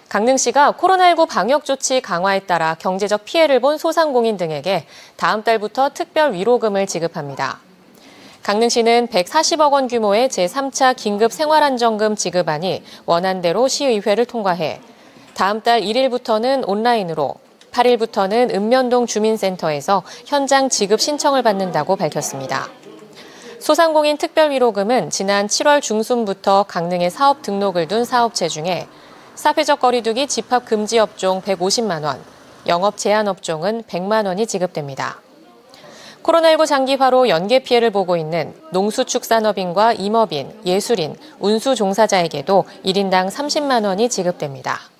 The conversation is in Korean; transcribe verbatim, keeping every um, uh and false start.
강릉시가 코로나십구 방역 조치 강화에 따라 경제적 피해를 본 소상공인 등에게 다음 달부터 특별 위로금을 지급합니다. 강릉시는 백사십억 원 규모의 제삼 차 긴급 생활안정금 지급안이 원안대로 시의회를 통과해 다음 달 일 일부터는 온라인으로, 팔 일부터는 읍면동 주민센터에서 현장 지급 신청을 받는다고 밝혔습니다. 소상공인 특별위로금은 지난 칠월 중순부터 강릉에 사업 등록을 둔 사업체 중에 사회적 거리두기 집합 금지 업종 백오십만 원, 영업 제한 업종은 백만 원이 지급됩니다. 코로나십구 장기화로 연계 피해를 보고 있는 농수축산업인과 임업인, 예술인, 운수 종사자에게도 일 인당 삼십만 원이 지급됩니다.